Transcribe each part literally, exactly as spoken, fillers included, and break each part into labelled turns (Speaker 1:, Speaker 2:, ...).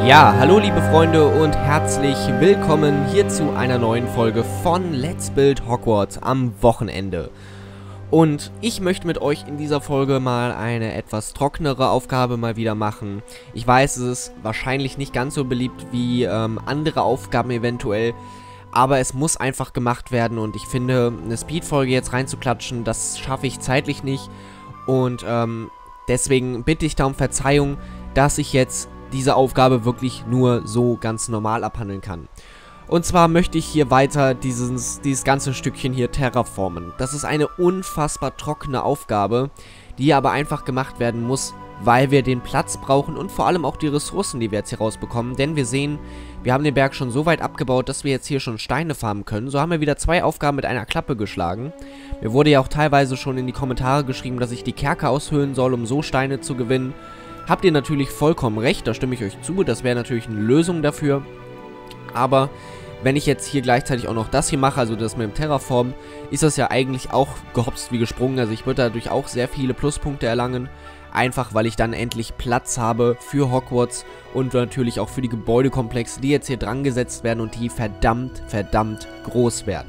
Speaker 1: Ja, hallo liebe Freunde und herzlich willkommen hier zu einer neuen Folge von Let's Build Hogwarts am Wochenende. Und ich möchte mit euch in dieser Folge mal eine etwas trockenere Aufgabe mal wieder machen. Ich weiß, es ist wahrscheinlich nicht ganz so beliebt wie ähm, andere Aufgaben eventuell, aber es muss einfach gemacht werden und ich finde, eine Speed-Folge jetzt reinzuklatschen, das schaffe ich zeitlich nicht. Und ähm, deswegen bitte ich da um Verzeihung, dass ich jetzt diese Aufgabe wirklich nur so ganz normal abhandeln kann. Und zwar möchte ich hier weiter dieses, dieses ganze Stückchen hier terraformen. Das ist eine unfassbar trockene Aufgabe, die aber einfach gemacht werden muss, weil wir den Platz brauchen und vor allem auch die Ressourcen, die wir jetzt hier rausbekommen. Denn wir sehen, wir haben den Berg schon so weit abgebaut, dass wir jetzt hier schon Steine farmen können. So haben wir wieder zwei Aufgaben mit einer Klappe geschlagen. Mir wurde ja auch teilweise schon in die Kommentare geschrieben, dass ich die Kerker aushöhlen soll, um so Steine zu gewinnen. Habt ihr natürlich vollkommen recht, da stimme ich euch zu, das wäre natürlich eine Lösung dafür. Aber wenn ich jetzt hier gleichzeitig auch noch das hier mache, also das mit dem Terraform, ist das ja eigentlich auch gehopst wie gesprungen. Also ich würde dadurch auch sehr viele Pluspunkte erlangen, einfach weil ich dann endlich Platz habe für Hogwarts und natürlich auch für die Gebäudekomplexe, die jetzt hier dran gesetzt werden und die verdammt, verdammt groß werden.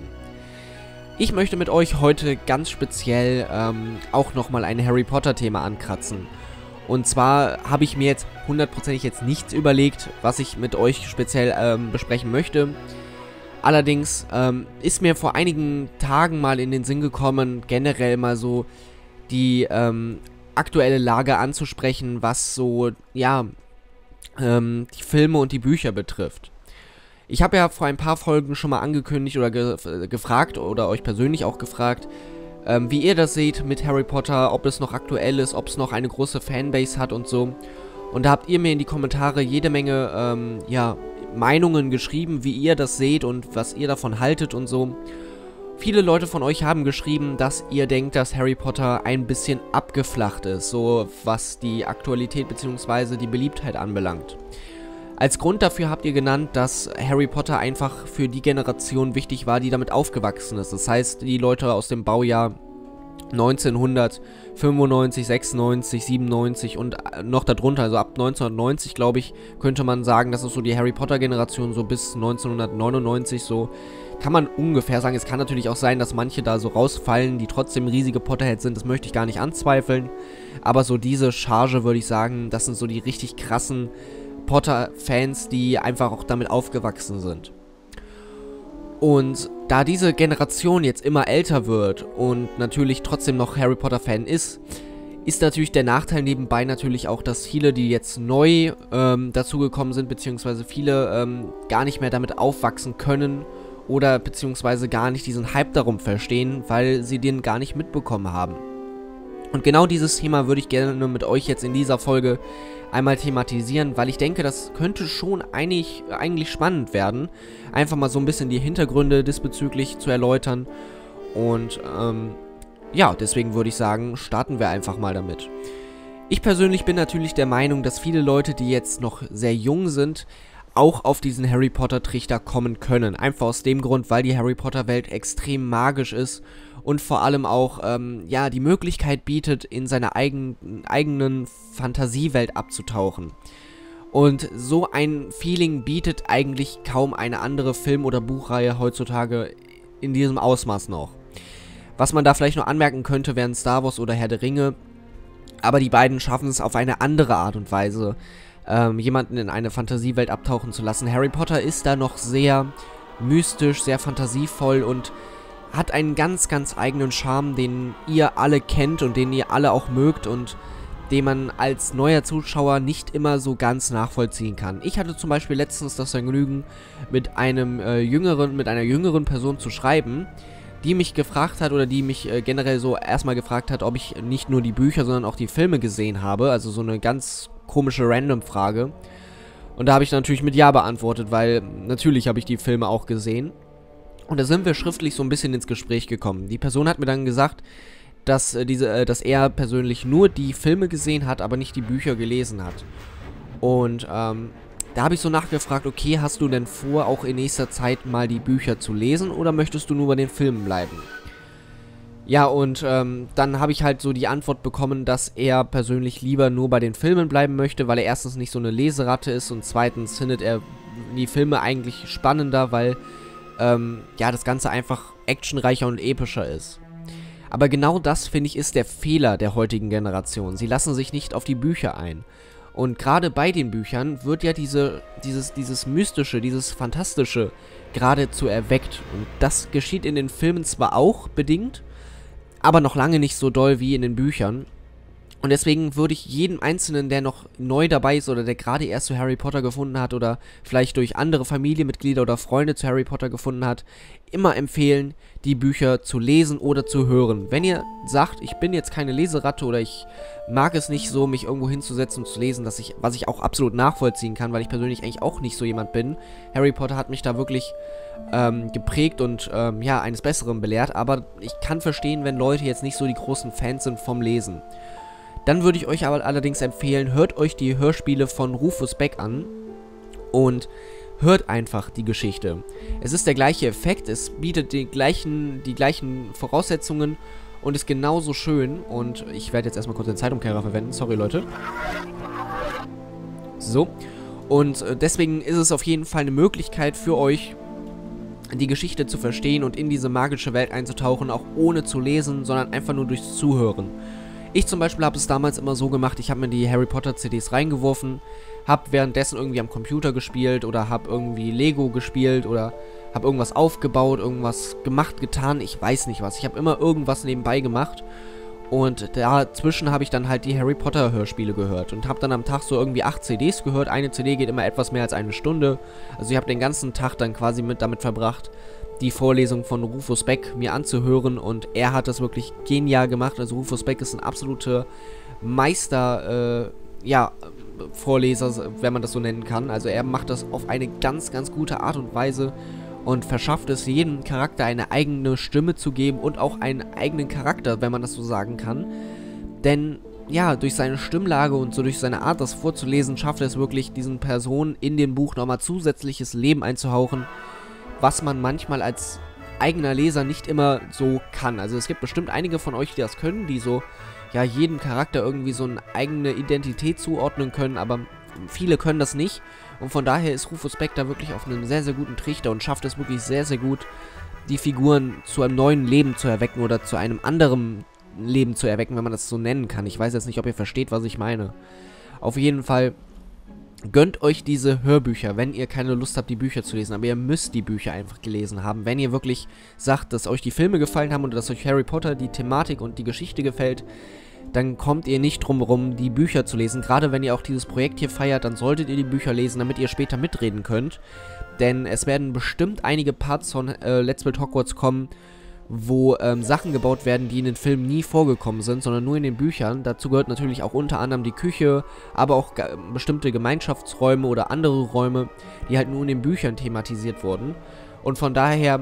Speaker 1: Ich möchte mit euch heute ganz speziell ähm, auch nochmal ein Harry Potter Thema ankratzen. Und zwar habe ich mir jetzt hundertprozentig jetzt nichts überlegt, was ich mit euch speziell ähm, besprechen möchte. Allerdings ähm, ist mir vor einigen Tagen mal in den Sinn gekommen, generell mal so die ähm, aktuelle Lage anzusprechen, was so, ja, ähm, die Filme und die Bücher betrifft. Ich habe ja vor ein paar Folgen schon mal angekündigt oder ge gefragt oder euch persönlich auch gefragt, Ähm, wie ihr das seht mit Harry Potter, ob es noch aktuell ist, ob es noch eine große Fanbase hat und so. Und da habt ihr mir in die Kommentare jede Menge, ähm, ja, Meinungen geschrieben, wie ihr das seht und was ihr davon haltet und so. Viele Leute von euch haben geschrieben, dass ihr denkt, dass Harry Potter ein bisschen abgeflacht ist, so was die Aktualität bzw. die Beliebtheit anbelangt. Als Grund dafür habt ihr genannt, dass Harry Potter einfach für die Generation wichtig war, die damit aufgewachsen ist. Das heißt, die Leute aus dem Baujahr neunzehnhundertfünfundneunzig, sechsundneunzig, siebenundneunzig und noch darunter, also ab neunzehnhundertneunzig, glaube ich, könnte man sagen, das ist so die Harry Potter Generation, so bis neunzehnhundertneunundneunzig, so kann man ungefähr sagen. Es kann natürlich auch sein, dass manche da so rausfallen, die trotzdem riesige Potterheads sind, das möchte ich gar nicht anzweifeln. Aber so diese Charge, würde ich sagen, das sind so die richtig krassen Potter-Fans, die einfach auch damit aufgewachsen sind. Und da diese Generation jetzt immer älter wird und natürlich trotzdem noch Harry Potter-Fan ist, ist natürlich der Nachteil nebenbei natürlich auch, dass viele, die jetzt neu ähm, dazugekommen sind, beziehungsweise viele ähm, gar nicht mehr damit aufwachsen können oder beziehungsweise gar nicht diesen Hype darum verstehen, weil sie den gar nicht mitbekommen haben. Und genau dieses Thema würde ich gerne mit euch jetzt in dieser Folge einmal thematisieren, weil ich denke, das könnte schon einig, eigentlich spannend werden, einfach mal so ein bisschen die Hintergründe diesbezüglich zu erläutern. Und ähm, ja, deswegen würde ich sagen, starten wir einfach mal damit. Ich persönlich bin natürlich der Meinung, dass viele Leute, die jetzt noch sehr jung sind, auch auf diesen Harry Potter Trichter kommen können. Einfach aus dem Grund, weil die Harry Potter Welt extrem magisch ist und vor allem auch, ähm, ja, die Möglichkeit bietet, in seiner eigen, eigenen Fantasiewelt abzutauchen. Und so ein Feeling bietet eigentlich kaum eine andere Film- oder Buchreihe heutzutage in diesem Ausmaß noch. Was man da vielleicht noch anmerken könnte, wären Star Wars oder Herr der Ringe, aber die beiden schaffen es auf eine andere Art und Weise, ähm, jemanden in eine Fantasiewelt abtauchen zu lassen. Harry Potter ist da noch sehr mystisch, sehr fantasievoll und hat einen ganz, ganz eigenen Charme, den ihr alle kennt und den ihr alle auch mögt und den man als neuer Zuschauer nicht immer so ganz nachvollziehen kann. Ich hatte zum Beispiel letztens das Vergnügen, mit einem äh, jüngeren, mit einer jüngeren Person zu schreiben, die mich gefragt hat oder die mich äh, generell so erstmal gefragt hat, ob ich nicht nur die Bücher, sondern auch die Filme gesehen habe. Also so eine ganz komische Random-Frage. Und da habe ich natürlich mit Ja beantwortet, weil natürlich habe ich die Filme auch gesehen. Und da sind wir schriftlich so ein bisschen ins Gespräch gekommen. Die Person hat mir dann gesagt, dass, äh, diese, äh, dass er persönlich nur die Filme gesehen hat, aber nicht die Bücher gelesen hat. Und ähm, da habe ich so nachgefragt, okay, hast du denn vor, auch in nächster Zeit mal die Bücher zu lesen oder möchtest du nur bei den Filmen bleiben? Ja, und ähm, dann habe ich halt so die Antwort bekommen, dass er persönlich lieber nur bei den Filmen bleiben möchte, weil er erstens nicht so eine Leseratte ist und zweitens findet er die Filme eigentlich spannender, weil ähm, ja, das Ganze einfach actionreicher und epischer ist. Aber genau das, finde ich, ist der Fehler der heutigen Generation. Sie lassen sich nicht auf die Bücher ein. Und gerade bei den Büchern wird ja diese, dieses, dieses Mystische, dieses Fantastische geradezu erweckt. Und das geschieht in den Filmen zwar auch bedingt, aber noch lange nicht so doll wie in den Büchern. Und deswegen würde ich jedem Einzelnen, der noch neu dabei ist oder der gerade erst zu Harry Potter gefunden hat oder vielleicht durch andere Familienmitglieder oder Freunde zu Harry Potter gefunden hat, immer empfehlen, die Bücher zu lesen oder zu hören. Wenn ihr sagt, ich bin jetzt keine Leseratte oder ich mag es nicht so, mich irgendwo hinzusetzen und zu lesen, dass ich, was ich auch absolut nachvollziehen kann, weil ich persönlich eigentlich auch nicht so jemand bin. Harry Potter hat mich da wirklich ähm, geprägt und ähm, ja, eines Besseren belehrt, aber ich kann verstehen, wenn Leute jetzt nicht so die großen Fans sind vom Lesen. Dann würde ich euch aber allerdings empfehlen, hört euch die Hörspiele von Rufus Beck an und hört einfach die Geschichte. Es ist der gleiche Effekt, es bietet die gleichen, die gleichen Voraussetzungen und ist genauso schön. Und ich werde jetzt erstmal kurz den Zeitumkehrer verwenden, sorry Leute. So, und deswegen ist es auf jeden Fall eine Möglichkeit für euch, die Geschichte zu verstehen und in diese magische Welt einzutauchen, auch ohne zu lesen, sondern einfach nur durchs Zuhören. Ich zum Beispiel habe es damals immer so gemacht, ich habe mir die Harry Potter C Ds reingeworfen, habe währenddessen irgendwie am Computer gespielt oder habe irgendwie Lego gespielt oder habe irgendwas aufgebaut, irgendwas gemacht, getan, ich weiß nicht was. Ich habe immer irgendwas nebenbei gemacht und dazwischen habe ich dann halt die Harry Potter Hörspiele gehört und habe dann am Tag so irgendwie acht C Ds gehört. Eine C D geht immer etwas mehr als eine Stunde, also ich habe den ganzen Tag dann quasi mit damit verbracht, die Vorlesung von Rufus Beck mir anzuhören und er hat das wirklich genial gemacht. Also Rufus Beck ist ein absoluter Meister, äh, ja, Vorleser, wenn man das so nennen kann. Also er macht das auf eine ganz, ganz gute Art und Weise und verschafft es jedem Charakter eine eigene Stimme zu geben und auch einen eigenen Charakter, wenn man das so sagen kann. Denn ja, durch seine Stimmlage und so durch seine Art, das vorzulesen, schafft er es wirklich, diesen Personen in dem Buch nochmal zusätzliches Leben einzuhauchen, was man manchmal als eigener Leser nicht immer so kann. Also es gibt bestimmt einige von euch, die das können, die so, ja, jedem Charakter irgendwie so eine eigene Identität zuordnen können, aber viele können das nicht. Und von daher ist Rufus Beck da wirklich auf einem sehr, sehr guten Trichter und schafft es wirklich sehr, sehr gut, die Figuren zu einem neuen Leben zu erwecken oder zu einem anderen Leben zu erwecken, wenn man das so nennen kann. Ich weiß jetzt nicht, ob ihr versteht, was ich meine. Auf jeden Fall gönnt euch diese Hörbücher, wenn ihr keine Lust habt, die Bücher zu lesen. Aber ihr müsst die Bücher einfach gelesen haben. Wenn ihr wirklich sagt, dass euch die Filme gefallen haben oder dass euch Harry Potter, die Thematik und die Geschichte gefällt, dann kommt ihr nicht drum herum, die Bücher zu lesen. Gerade wenn ihr auch dieses Projekt hier feiert, dann solltet ihr die Bücher lesen, damit ihr später mitreden könnt. Denn es werden bestimmt einige Parts von äh, Let's Build Hogwarts kommen, wo ähm, Sachen gebaut werden, die in den Filmen nie vorgekommen sind, sondern nur in den Büchern. Dazu gehört natürlich auch unter anderem die Küche, aber auch ge bestimmte Gemeinschaftsräume oder andere Räume, die halt nur in den Büchern thematisiert wurden. Und von daher,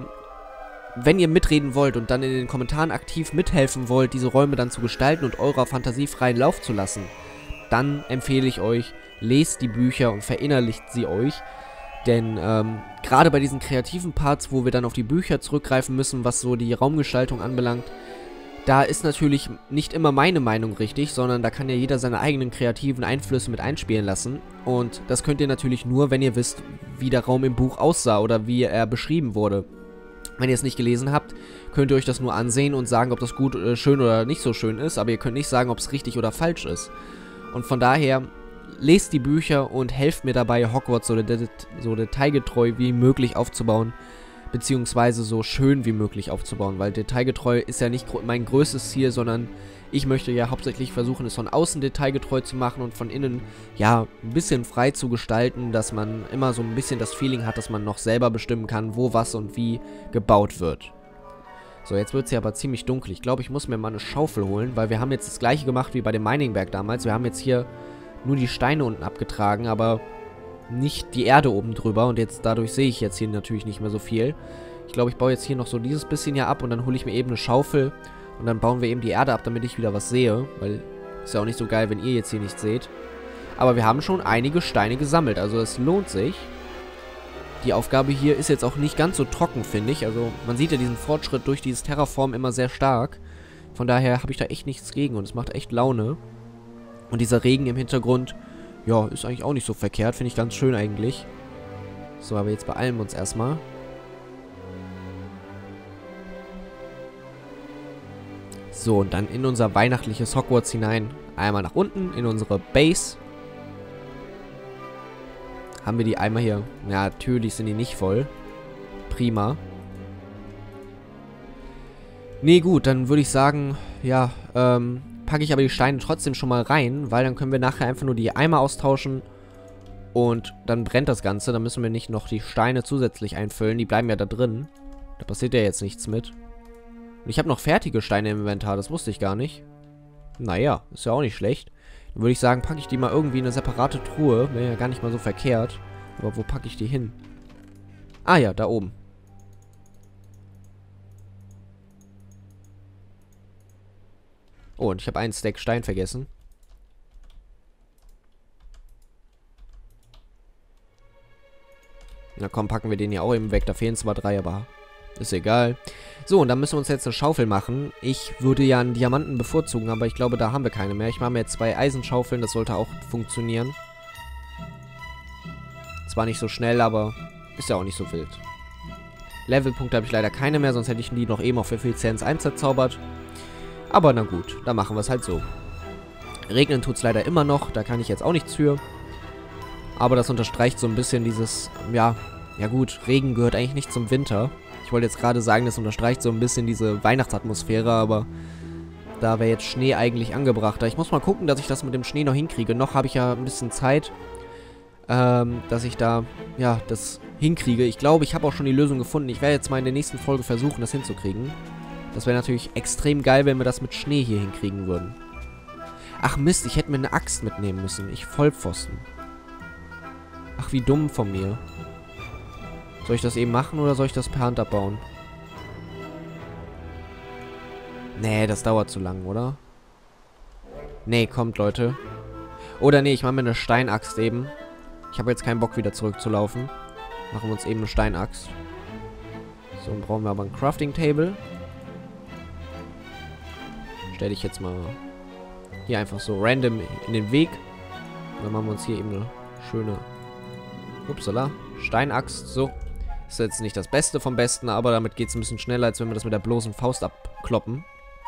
Speaker 1: wenn ihr mitreden wollt und dann in den Kommentaren aktiv mithelfen wollt, diese Räume dann zu gestalten und eurer Fantasie freien Lauf zu lassen, dann empfehle ich euch, lest die Bücher und verinnerlicht sie euch. Denn ähm, gerade bei diesen kreativen Parts, wo wir dann auf die Bücher zurückgreifen müssen, was so die Raumgestaltung anbelangt, da ist natürlich nicht immer meine Meinung richtig, sondern da kann ja jeder seine eigenen kreativen Einflüsse mit einspielen lassen. Und das könnt ihr natürlich nur, wenn ihr wisst, wie der Raum im Buch aussah oder wie er beschrieben wurde. Wenn ihr es nicht gelesen habt, könnt ihr euch das nur ansehen und sagen, ob das gut, äh, schön oder nicht so schön ist, aber ihr könnt nicht sagen, ob es richtig oder falsch ist. Und von daher, lest die Bücher und helft mir dabei, Hogwarts so, de so detailgetreu wie möglich aufzubauen, beziehungsweise so schön wie möglich aufzubauen, weil detailgetreu ist ja nicht mein größtes Ziel, sondern ich möchte ja hauptsächlich versuchen, es von außen detailgetreu zu machen und von innen, ja, ein bisschen frei zu gestalten, dass man immer so ein bisschen das Feeling hat, dass man noch selber bestimmen kann, wo, was und wie gebaut wird. So, jetzt wird es ja aber ziemlich dunkel. Ich glaube, ich muss mir mal eine Schaufel holen, weil wir haben jetzt das gleiche gemacht wie bei dem Miningberg damals. Wir haben jetzt hier nur die Steine unten abgetragen, aber nicht die Erde oben drüber. Und jetzt dadurch sehe ich jetzt hier natürlich nicht mehr so viel. Ich glaube, ich baue jetzt hier noch so dieses bisschen hier ab und dann hole ich mir eben eine Schaufel. Und dann bauen wir eben die Erde ab, damit ich wieder was sehe. Weil ist ja auch nicht so geil, wenn ihr jetzt hier nichts seht. Aber wir haben schon einige Steine gesammelt, also es lohnt sich. die Aufgabe hier ist jetzt auch nicht ganz so trocken, finde ich. Also man sieht ja diesen Fortschritt durch dieses Terraform immer sehr stark. Von daher habe ich da echt nichts gegen und es macht echt Laune. Und dieser Regen im Hintergrund, ja, ist eigentlich auch nicht so verkehrt. Finde ich ganz schön eigentlich. So, aber jetzt beeilen wir uns erstmal. So, und dann in unser weihnachtliches Hogwarts hinein. Einmal nach unten in unsere Base. Haben wir die Eimer hier? Ja, natürlich sind die nicht voll. Prima. Nee, gut, dann würde ich sagen, ja, ähm, packe ich aber die Steine trotzdem schon mal rein, weil dann können wir nachher einfach nur die Eimer austauschen und dann brennt das Ganze. Dann müssen wir nicht noch die Steine zusätzlich einfüllen, die bleiben ja da drin. Da passiert ja jetzt nichts mit. Und ich habe noch fertige Steine im Inventar, das wusste ich gar nicht. Naja, ist ja auch nicht schlecht. Dann würde ich sagen, packe ich die mal irgendwie in eine separate Truhe. Wäre ja gar nicht mal so verkehrt. Aber wo packe ich die hin? Ah ja, da oben. Oh, und ich habe einen Stack Stein vergessen. Na komm, packen wir den hier auch eben weg. Da fehlen zwar drei, aber ist egal. So, und dann müssen wir uns jetzt eine Schaufel machen. Ich würde ja einen Diamanten bevorzugen, aber ich glaube, da haben wir keine mehr. Ich mache mir jetzt zwei Eisenschaufeln, das sollte auch funktionieren. Zwar nicht so schnell, aber ist ja auch nicht so wild. Levelpunkte habe ich leider keine mehr, sonst hätte ich die noch eben auf Effizienz eins verzaubert. Aber na gut, dann machen wir es halt so. Regnen tut es leider immer noch, da kann ich jetzt auch nichts für. Aber das unterstreicht so ein bisschen dieses, ja, ja gut, Regen gehört eigentlich nicht zum Winter. Ich wollte jetzt gerade sagen, das unterstreicht so ein bisschen diese Weihnachtsatmosphäre, aber da wäre jetzt Schnee eigentlich angebrachter. Ich muss mal gucken, dass ich das mit dem Schnee noch hinkriege. Noch habe ich ja ein bisschen Zeit, ähm, dass ich da, ja, das hinkriege. Ich glaube, ich habe auch schon die Lösung gefunden. Ich werde jetzt mal in der nächsten Folge versuchen, das hinzukriegen. Das wäre natürlich extrem geil, wenn wir das mit Schnee hier hinkriegen würden. Ach Mist, ich hätte mir eine Axt mitnehmen müssen. Ich Vollpfosten. Ach, wie dumm von mir. Soll ich das eben machen oder soll ich das per Hand abbauen? Nee, das dauert zu lang, oder? Nee, kommt, Leute. Oder nee, ich mache mir eine Steinaxt eben. Ich habe jetzt keinen Bock, wieder zurückzulaufen. Machen wir uns eben eine Steinaxt. So, dann brauchen wir aber ein Crafting-Table. Stelle ich jetzt mal hier einfach so random in den Weg. Und dann machen wir uns hier eben eine schöne, upsala, Steinaxt. So. Ist jetzt nicht das Beste vom Besten, aber damit geht es ein bisschen schneller, als wenn wir das mit der bloßen Faust abkloppen.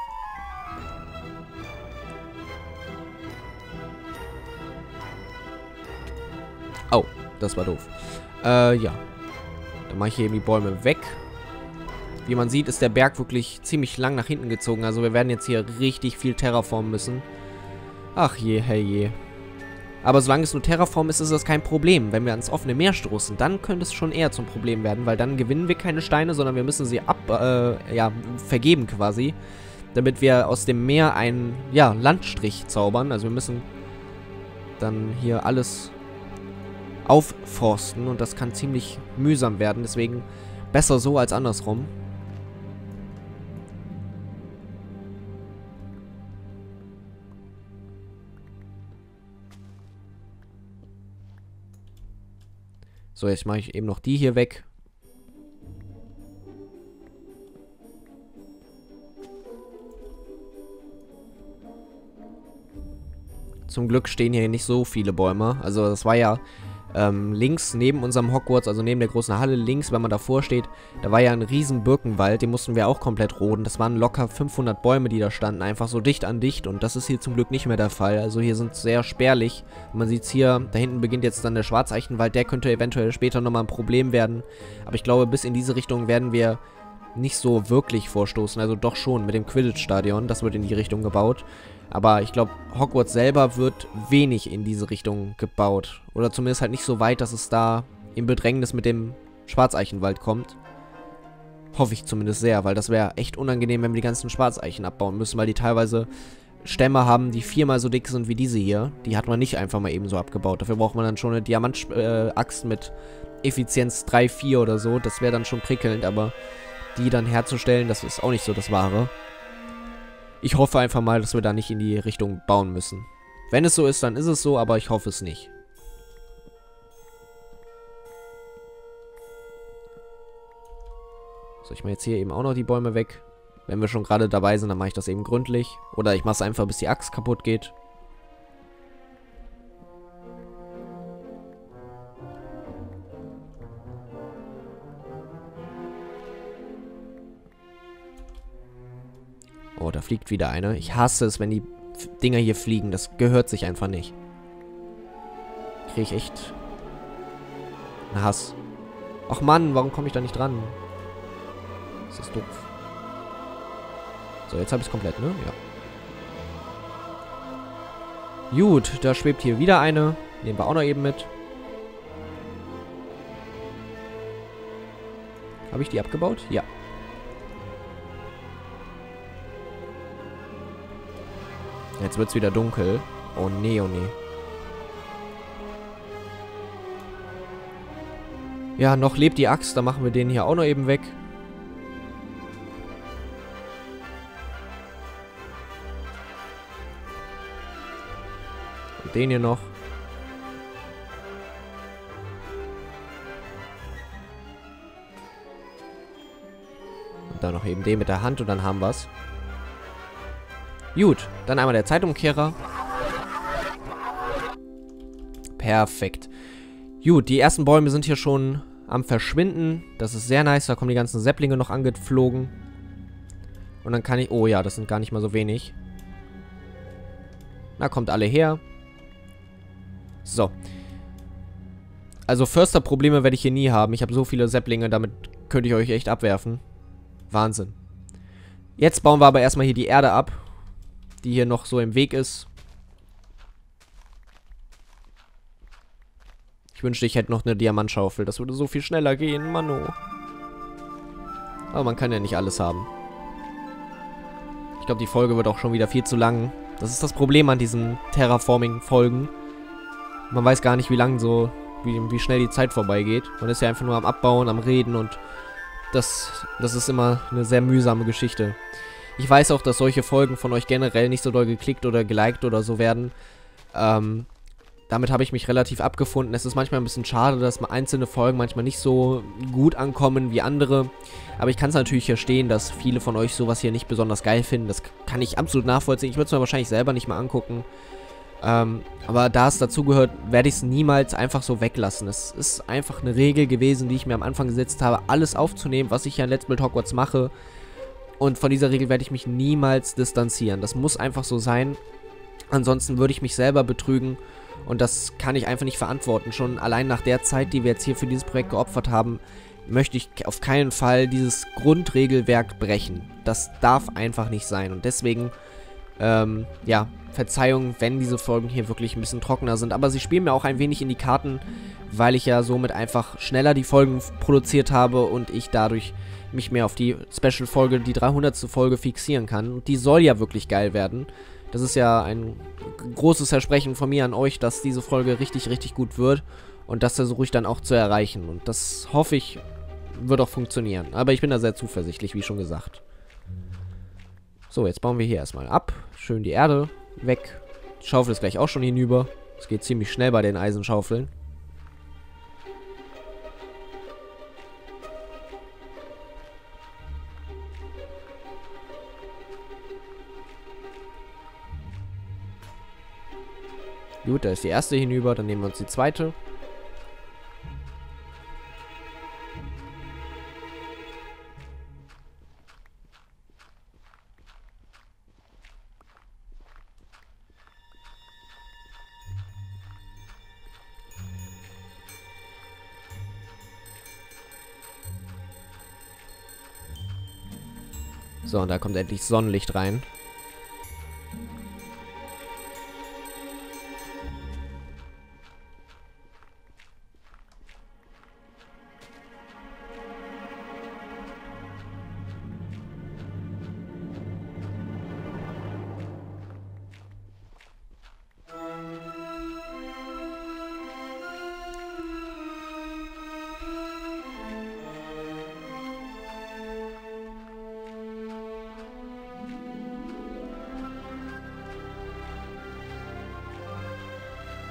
Speaker 1: Oh, das war doof. Äh, ja. Dann mache ich hier eben die Bäume weg. Wie man sieht, ist der Berg wirklich ziemlich lang nach hinten gezogen. Also wir werden jetzt hier richtig viel terraformen müssen. Ach je, hey je. Aber solange es nur Terraform ist, ist das kein Problem. Wenn wir ans offene Meer stoßen, dann könnte es schon eher zum Problem werden, weil dann gewinnen wir keine Steine, sondern wir müssen sie ab, äh, ja, vergeben quasi, damit wir aus dem Meer einen, ja, Landstrich zaubern. Also wir müssen dann hier alles aufforsten und das kann ziemlich mühsam werden. Deswegen besser so als andersrum. So, jetzt mache ich eben noch die hier weg. Zum Glück stehen hier nicht so viele Bäume. Also das war ja ähm, links neben unserem Hogwarts, also neben der großen Halle links, wenn man davor steht, da war ja ein riesen Birkenwald, den mussten wir auch komplett roden. Das waren locker fünfhundert Bäume, die da standen, einfach so dicht an dicht und das ist hier zum Glück nicht mehr der Fall. Also hier sind sehr spärlich. Man sieht es hier, da hinten beginnt jetzt dann der Schwarzeichenwald, der könnte eventuell später nochmal ein Problem werden. Aber ich glaube, bis in diese Richtung werden wir nicht so wirklich vorstoßen, also doch schon mit dem Quidditch-Stadion, das wird in die Richtung gebaut. Aber ich glaube, Hogwarts selber wird wenig in diese Richtung gebaut. Oder zumindest halt nicht so weit, dass es da in Bedrängnis mit dem Schwarzeichenwald kommt. Hoffe ich zumindest sehr, weil das wäre echt unangenehm, wenn wir die ganzen Schwarzeichen abbauen müssen, weil die teilweise Stämme haben, die viermal so dick sind wie diese hier. Die hat man nicht einfach mal eben so abgebaut. Dafür braucht man dann schon eine Diamant-Axt äh, mit Effizienz drei, vier oder so. Das wäre dann schon prickelnd, aber die dann herzustellen, das ist auch nicht so das Wahre. Ich hoffe einfach mal, dass wir da nicht in die Richtung bauen müssen. Wenn es so ist, dann ist es so, aber ich hoffe es nicht. So, ich mache jetzt hier eben auch noch die Bäume weg. Wenn wir schon gerade dabei sind, dann mache ich das eben gründlich. Oder ich mache es einfach, bis die Axt kaputt geht. Oh, da fliegt wieder eine. Ich hasse es, wenn die Dinger hier fliegen. Das gehört sich einfach nicht. Kriege ich echt einen Hass. Ach Mann, warum komme ich da nicht dran? Das ist doof. So, jetzt habe ich es komplett, ne? Ja. Gut, da schwebt hier wieder eine. Nehmen wir auch noch eben mit. Habe ich die abgebaut? Ja. Jetzt wird es wieder dunkel. Oh nee, oh nee. Ja, noch lebt die Axt. Dann machen wir den hier auch noch eben weg. Und den hier noch. Und dann noch eben den mit der Hand und dann haben wir es. Gut, dann einmal der Zeitumkehrer. Perfekt. Gut, die ersten Bäume sind hier schon am Verschwinden. Das ist sehr nice, da kommen die ganzen Säpplinge noch angeflogen. Und dann kann ich... Oh ja, das sind gar nicht mal so wenig. Na, kommt alle her. So. Also Förster-Probleme werde ich hier nie haben. Ich habe so viele Säpplinge, damit könnte ich euch echt abwerfen. Wahnsinn. Jetzt bauen wir aber erstmal hier die Erde ab, die hier noch so im Weg ist. Ich wünschte, ich hätte noch eine Diamantschaufel. Das würde so viel schneller gehen, Mano. Aber man kann ja nicht alles haben. Ich glaube, die Folge wird auch schon wieder viel zu lang. Das ist das Problem an diesen Terraforming-Folgen. Man weiß gar nicht, wie lang so, wie, wie schnell die Zeit vorbeigeht. Man ist ja einfach nur am Abbauen, am Reden und das, das ist immer eine sehr mühsame Geschichte. Ich weiß auch, dass solche Folgen von euch generell nicht so doll geklickt oder geliked oder so werden. Ähm, damit habe ich mich relativ abgefunden. Es ist manchmal ein bisschen schade, dass einzelne Folgen manchmal nicht so gut ankommen wie andere. Aber ich kann es natürlich verstehen, dass viele von euch sowas hier nicht besonders geil finden. Das kann ich absolut nachvollziehen. Ich würde es mir wahrscheinlich selber nicht mal angucken. Ähm, aber da es dazugehört, werde ich es niemals einfach so weglassen. Es ist einfach eine Regel gewesen, die ich mir am Anfang gesetzt habe, alles aufzunehmen, was ich ja in Let's Build Hogwarts mache. Und von dieser Regel werde ich mich niemals distanzieren. Das muss einfach so sein. Ansonsten würde ich mich selber betrügen. Und das kann ich einfach nicht verantworten. Schon allein nach der Zeit, die wir jetzt hier für dieses Projekt geopfert haben, möchte ich auf keinen Fall dieses Grundregelwerk brechen. Das darf einfach nicht sein. Und deswegen, ähm, ja, Verzeihung, wenn diese Folgen hier wirklich ein bisschen trockener sind. Aber sie spielen mir auch ein wenig in die Karten, weil ich ja somit einfach schneller die Folgen produziert habe und ich dadurch mich mehr auf die Special-Folge, die dreihundertste Folge fixieren kann. Und die soll ja wirklich geil werden. Das ist ja ein großes Versprechen von mir an euch, dass diese Folge richtig, richtig gut wird. Und das versuche ich dann auch zu erreichen. Und das hoffe ich, wird auch funktionieren. Aber ich bin da sehr zuversichtlich, wie schon gesagt. So, jetzt bauen wir hier erstmal ab. Schön die Erde weg. Die Schaufel ist gleich auch schon hinüber. Es geht ziemlich schnell bei den Eisenschaufeln. Gut, da ist die erste hinüber, dann nehmen wir uns die zweite. So, und da kommt endlich Sonnenlicht rein.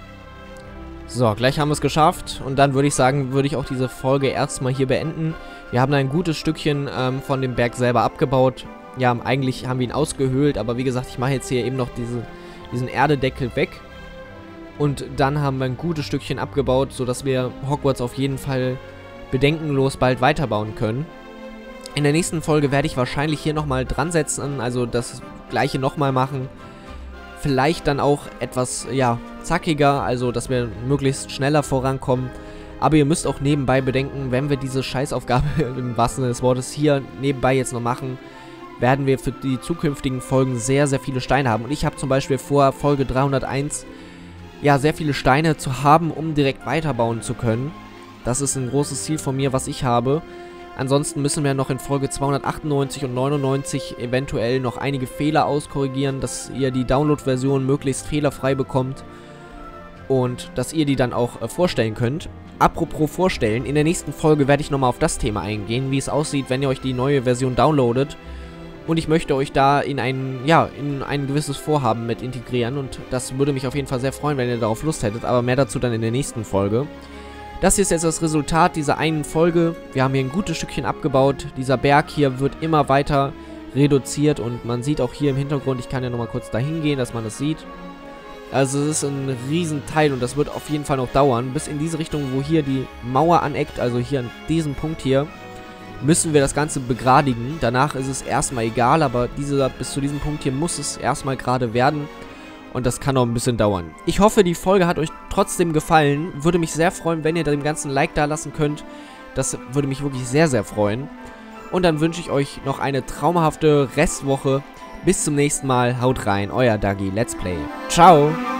Speaker 1: So, gleich haben wir es geschafft. Und dann würde ich sagen, würde ich auch diese Folge erstmal hier beenden. Wir haben da ein gutes Stückchen ähm, von dem Berg selber abgebaut. Ja, eigentlich haben wir ihn ausgehöhlt, aber wie gesagt, ich mache jetzt hier eben noch diese, diesen Erdedeckel weg. Und dann haben wir ein gutes Stückchen abgebaut, sodass wir Hogwarts auf jeden Fall bedenkenlos bald weiterbauen können. In der nächsten Folge werde ich wahrscheinlich hier nochmal dran setzen, also das gleiche nochmal machen. Vielleicht dann auch etwas, ja, zackiger, also dass wir möglichst schneller vorankommen. Aber ihr müsst auch nebenbei bedenken, wenn wir diese Scheißaufgabe im wahrsten Sinne des Wortes hier nebenbei jetzt noch machen, werden wir für die zukünftigen Folgen sehr, sehr viele Steine haben. Und ich habe zum Beispiel vor, Folge dreihunderteins, ja, sehr viele Steine zu haben, um direkt weiterbauen zu können. Das ist ein großes Ziel von mir, was ich habe. Ansonsten müssen wir noch in Folge zweihundertachtundneunzig und neunundneunzig eventuell noch einige Fehler auskorrigieren, dass ihr die Download-Version möglichst fehlerfrei bekommt und dass ihr die dann auch äh, vorstellen könnt. Apropos vorstellen, in der nächsten Folge werde ich nochmal auf das Thema eingehen, wie es aussieht, wenn ihr euch die neue Version downloadet. Und ich möchte euch da in ein, ja, in ein gewisses Vorhaben mit integrieren und das würde mich auf jeden Fall sehr freuen, wenn ihr darauf Lust hättet, aber mehr dazu dann in der nächsten Folge. Das hier ist jetzt das Resultat dieser einen Folge. Wir haben hier ein gutes Stückchen abgebaut. Dieser Berg hier wird immer weiter reduziert und man sieht auch hier im Hintergrund, ich kann ja nochmal kurz dahin gehen, dass man das sieht. Also es ist ein Riesenteil und das wird auf jeden Fall noch dauern. Bis in diese Richtung, wo hier die Mauer aneckt, also hier an diesem Punkt hier, müssen wir das Ganze begradigen. Danach ist es erstmal egal, aber dieser, bis zu diesem Punkt hier muss es erstmal gerade werden. Und das kann noch ein bisschen dauern. Ich hoffe, die Folge hat euch trotzdem gefallen. Würde mich sehr freuen, wenn ihr dem ganzen Like da lassen könnt. Das würde mich wirklich sehr, sehr freuen. Und dann wünsche ich euch noch eine traumhafte Restwoche. Bis zum nächsten Mal. Haut rein. Euer Dagi. Let's Play. Ciao.